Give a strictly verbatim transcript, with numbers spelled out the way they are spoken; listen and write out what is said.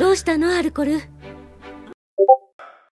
どうしたのアルコル？